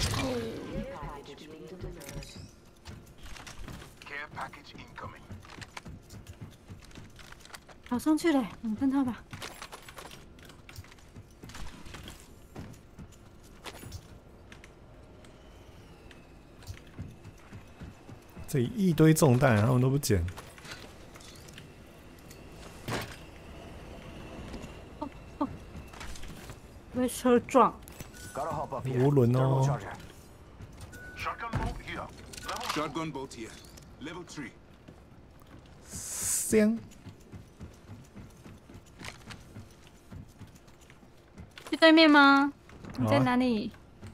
跑上去了，我们跟他吧。 这一堆重弹，他们都不捡。 被车撞。 无轮哦。 Shotgun bolt here. Level 3. 香。 去对面吗？你在哪里？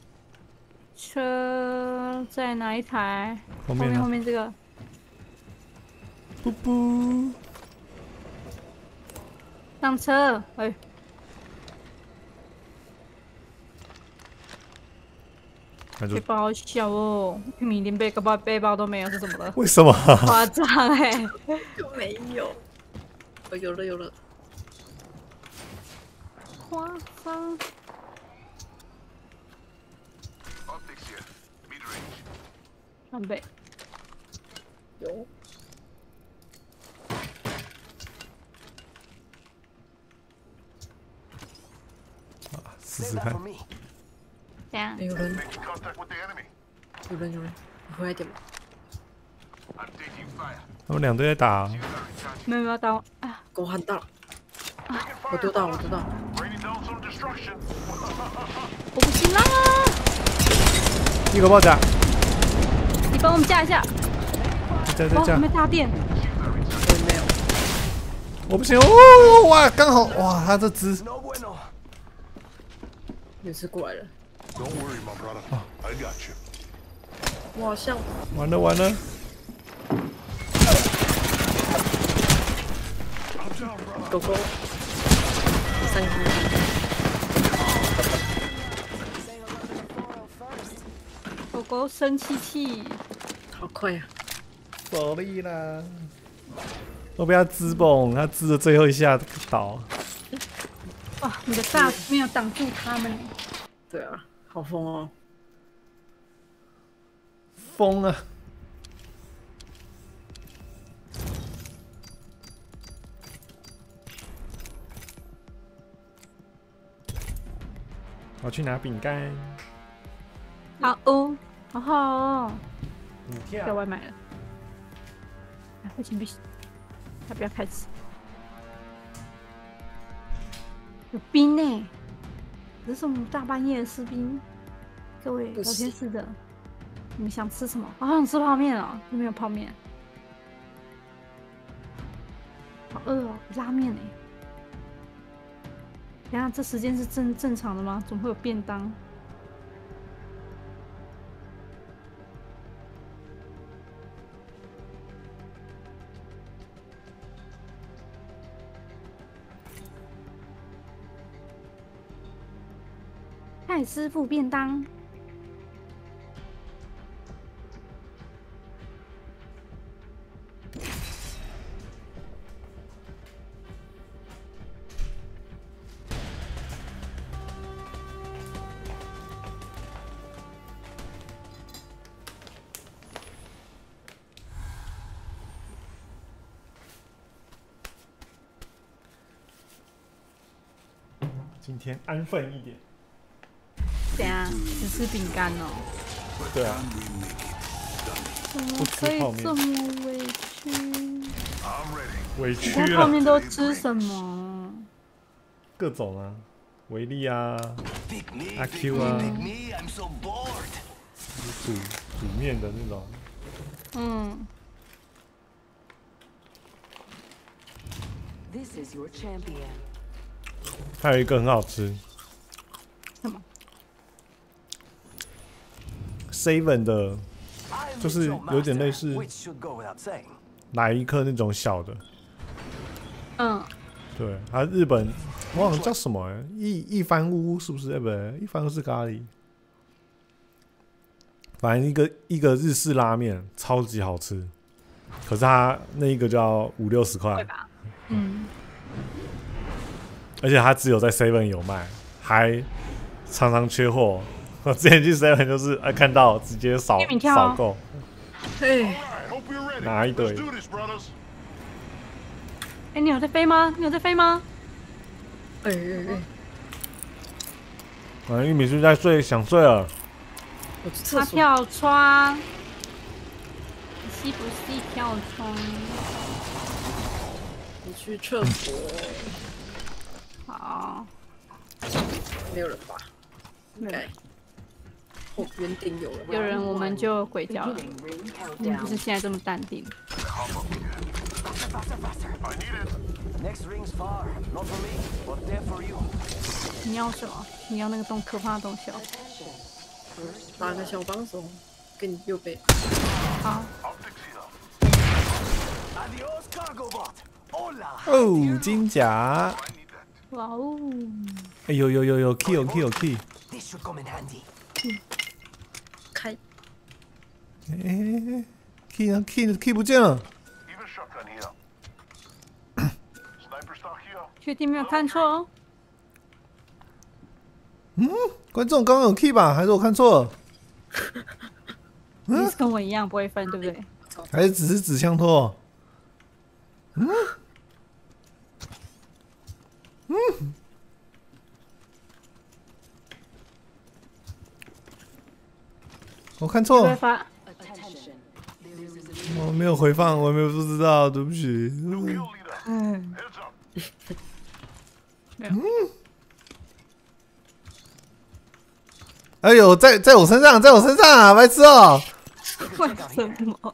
车在哪一台？ 后面后面这个。 布布。 上车，哎。背包好小哦，玉米连背包都没有，是怎么了？ 为什么？ 夸张哎， 就没有。哦，有了有了。 夸张。装备有。 试试看。 怎样？ 有人，有人，你回来点吧。 他们2队在打。 没有到啊！ 给我喊到了。我丢到。 我不行啦！ 一个爆甲。 你帮我们架一下。 架。 没大电。 我也没有。 我不行哦！哇，刚好哇，他这只。 有只过来了。 Don't worry, my brother. I got you. 我好像完了。 狗狗3只。 狗狗生气。 好快呀！ 手力啦！我被他支崩，他支的最后一下倒。 哇，你的大没有挡住他们。 对啊，好疯哦！ 疯啊！我去拿饼干。 好哦，好好哦。 叫叫外卖了。不行，他不要开始。有冰呢，这是我们大半夜的士兵。各位聊天室的，你们想吃什么？好想吃泡面哦，有没有泡面？好饿哦，拉面哎。等下这时间是正常的吗？怎么会有便当？蔡师傅便当。 今天安分一点。 怎样？只吃饼干哦？ 对啊。 怎么可以这么委屈？ 委屈了。 你泡面都吃什么？ 各种啊，维力啊，阿 Q 啊，煮面的那种。 嗯。 还有一个很好吃。 什么 ？Seven 的，就是有点类似来一克那种小的。 嗯。 对，它日本我忘了叫什么哎，一番屋是不是？不对，一番屋是咖喱。反正一个日式拉面超级好吃，可是它那一个就要50-60块。 对吧？嗯。 而且它只有在 Seven 有卖，还常常缺货， 我之前去 7就是看到直接扫购， 嘿， 拿一堆。 哎，你有在飞吗？你有在飞吗？ 哎， 玉米是在睡，想睡了。 他跳窗，你是不是跳窗？ 我去厕所。 好， 没有人吧？应该。后边顶有人。 有人我们就鬼叫了。你不是现在这么淡定。你要什么？你要那个可怕的东西哦。 打个小帮手，给你右背。 好。 哦，金甲。 哇哦！ 哎有 key。 开。 哎 ，key 不见了。 确定没有看错哦？ 观众刚刚有 key 吧？还是我看错了？ 你是跟我一样不会分，对不对？ 还是只是纸箱托？我看错了。我没有回放，我没有不知道，对不起。哎呦，在我身上，在我身上啊，白痴哦！ 为什么？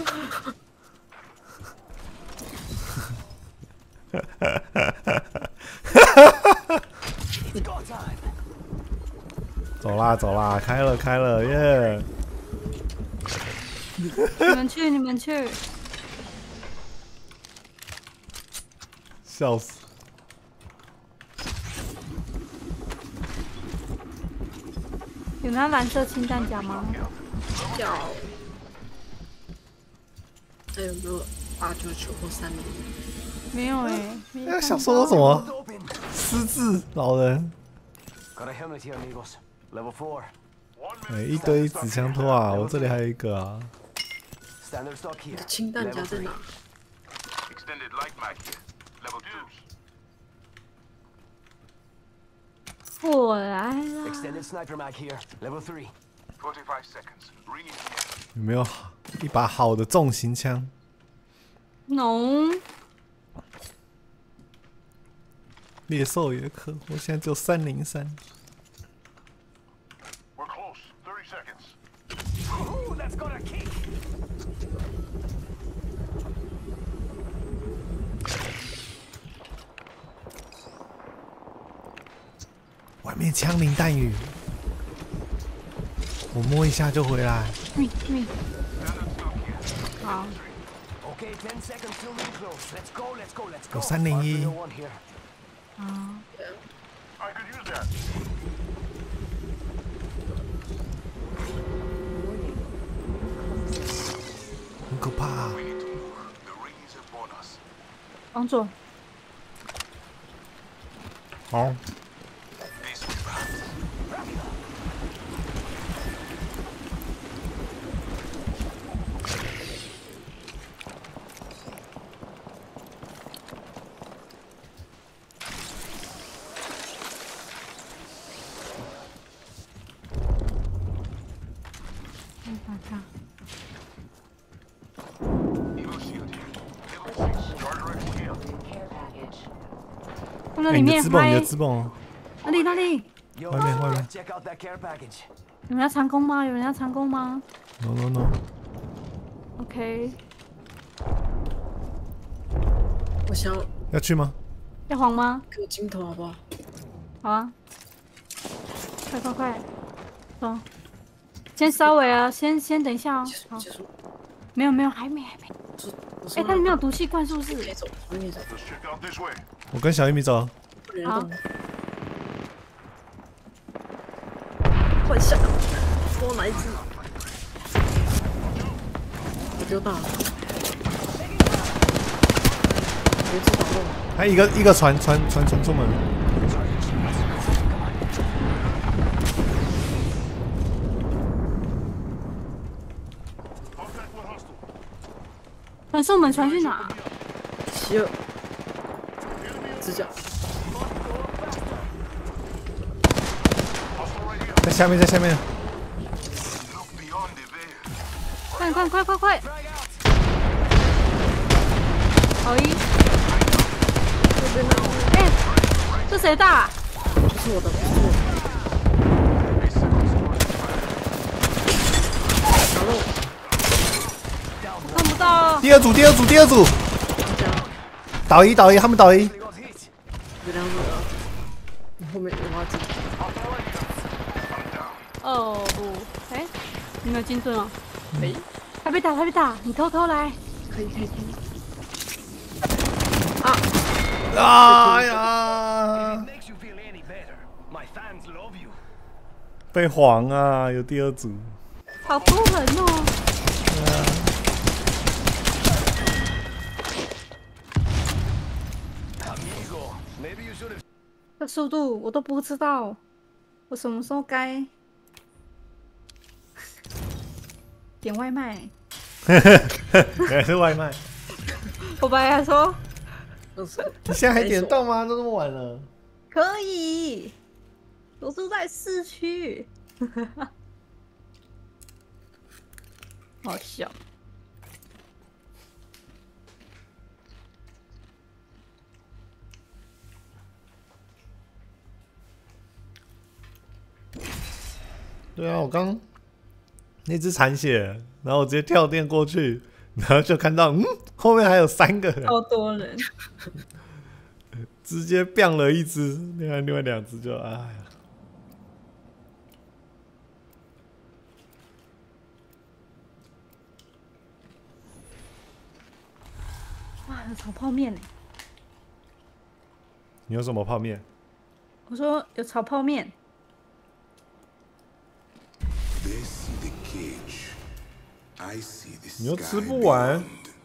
走啦，开了，耶！你们去！ 笑死！ 有拿蓝色氢弹夹吗？ 有。还有没有899或300？ 没有哎。 那想说我什么？失智老人。哎，一堆纸箱托啊！我这里还有一个啊。 氢弹夹在哪？ 我来了。 有没有一把好的重型枪？ 农。 猎兽也可，我现在只有303。外面枪林弹雨，我摸一下就回来。 好。 有301。 啊。 很可怕啊！ 往左。 好。 里面你的资本， 哪里？ 外面。 有人要长弓吗 ？No。 OK。 我想要去吗？ 要黄吗？ 给我镜头好不好？ 好啊。快，走。先稍微啊，先等一下哦。好。没有，还没。哎，它里面有毒气罐是不是？ 可以走，可以走。 我跟小玉米走。 好。 换下，多哪一只？我丢到了。别知道了。 还有一个船出门。 传送门传去哪？ 邪恶，直角。 在下面，在下面。 快！好一， 这边呢？ 哎，这谁大、啊？ 不是我的，不是我的。 看不到。 第二组，倒一，他们倒一。 这两组了，你后面有垃圾。 哦不，哎，你没有精准哦。哎，他被打，你偷偷来。 可以。 哎呀！被黄啊，有第二组。 好多人哦。这速度我都不知道，我什么时候该点外卖？ 也是外卖。 我本来还说你现在还点到吗？都这么晚了。 可以，我住在市区。好笑。 对啊，我刚那只残血，然后我直接跳电过去，然后就看到后面还有3个人， 好多人， 直接变了一只，另外2只就哎呀。 哇，有炒泡面呢！ 你有什么泡面？ 我说有炒泡面。 你又吃不完。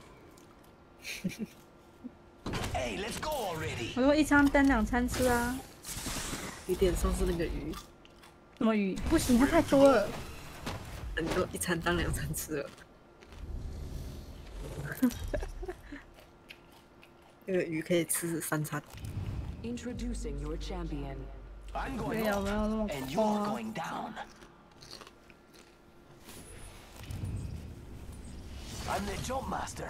我说一餐当2餐吃啊。 你点上次那个鱼， 什么鱼？不行，它太多了。 你都一餐当2餐吃了。那个鱼可以吃3餐。 Introducing your champion. 没有那么夸。 I'm the jump master.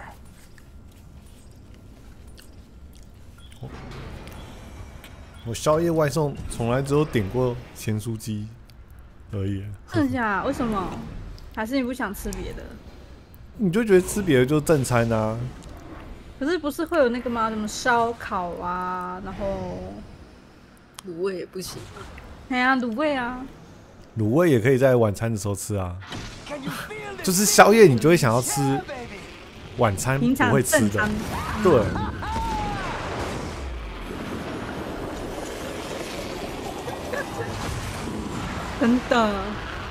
我宵夜外送从来只有点过咸酥鸡而已。 真的假？为什么？还是你不想吃别的？ 你就觉得吃别的就正餐啊？ 可是不是会有那个吗？什么烧烤啊，然后卤味也不行。 哎呀，卤味啊。 卤味也可以在晚餐的时候吃啊。就是宵夜你就会想要吃晚餐不会吃的，对。 真的，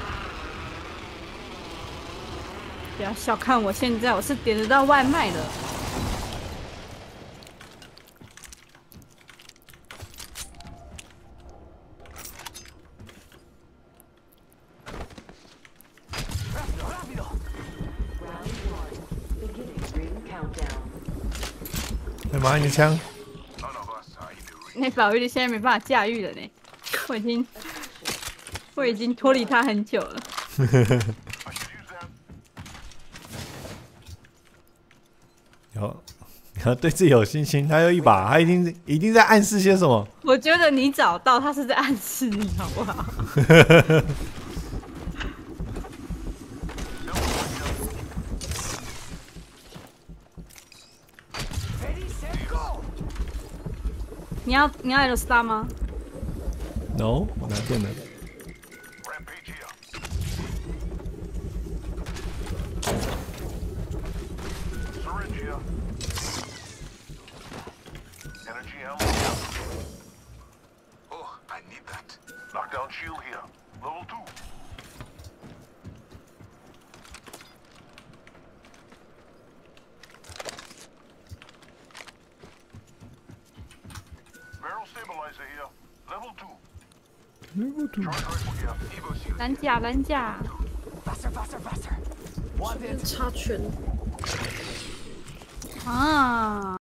不要小看我，现在我是点得到外卖的。 哎妈，你的枪！ 那宝玉现在没办法驾驭了呢，我已经脱离他很久了。 你要对自己有信心。他有一把，他一定在暗示些什么。 我觉得你找到他是在暗示你，好不好？你要 L star 吗 ？No， 我拿电了。 蓝甲， 插拳。 啊。